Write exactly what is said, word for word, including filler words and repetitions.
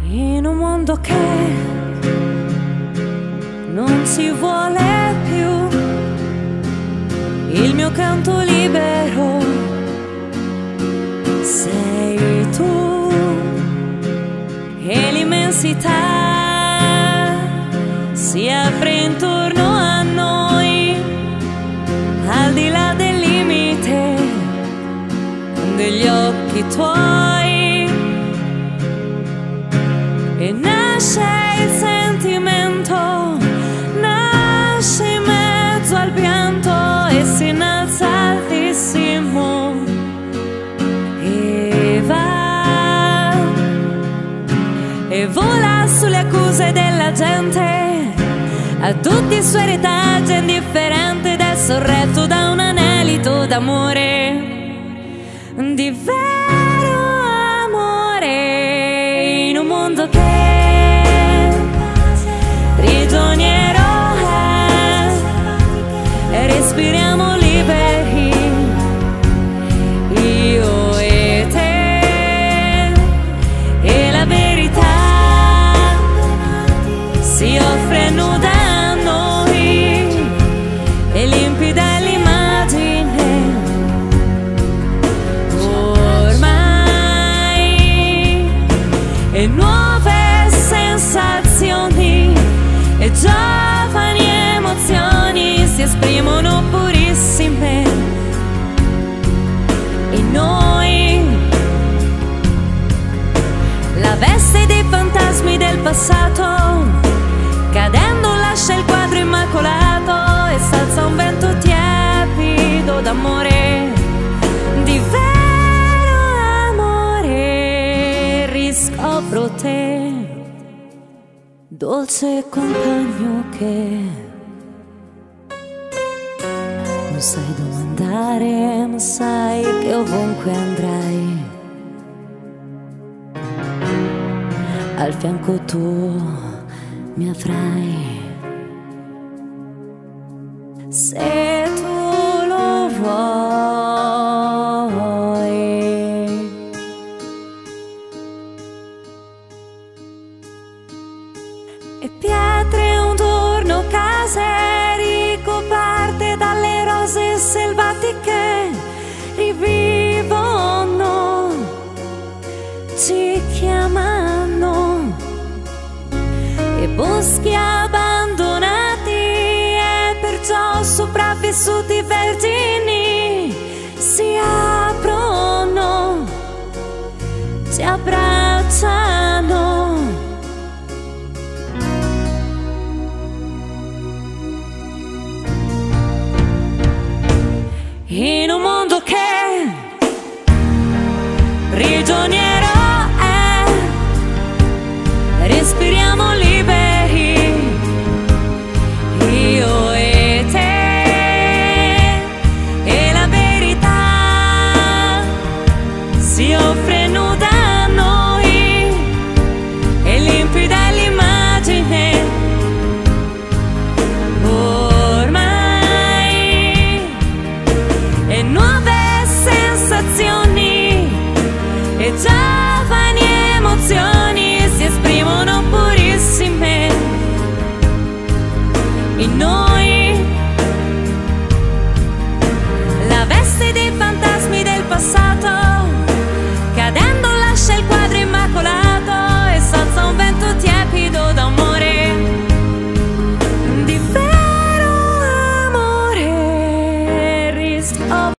In un mondo che non si vuole più, il mio canto libero sei tu, e l'immensità si apre intorno a noi, al di là del limite degli occhi tuoi, e nasce il sentimento, nasce in mezzo al pianto e si innalza altissimo e va e vola sulle accuse della gente, a tutti i suoi retaggi indifferente, ed è sorretto da un anelito d'amore, di vero amore, in un mondo che prigioniero è, e respiriamo liberi, io e te, e la verità si offre nuda a noi, e limpida è l'immagine ormai, e nuove sensazioni e giovani emozioni si esprimono purissime in noi. La veste dei fantasmi del passato cadendo lascia il quadro immacolato, e s'alza un vento tiepido d'amore, di vero amore. Riscopro te, dolce compagno che non sai dove andare, ma sai che ovunque andrai al fianco tuo mi avrai, se tu lo vuoi. E pietre un giorno case ricoperte dalle rose selvatiche rivivono, ci chiamano, e boschi abbandonati e perciò sopravvissuti vergini si aprono, ci abbracciano. In un mondo che prigioniero è, respiriamo liberi, io e te, e la verità si offre nuda a noi, e limpida è l'immagine ormai, e nuove sensazioni e giovani emozioni si esprimono purissime in noi. La veste dei fantasmi del passato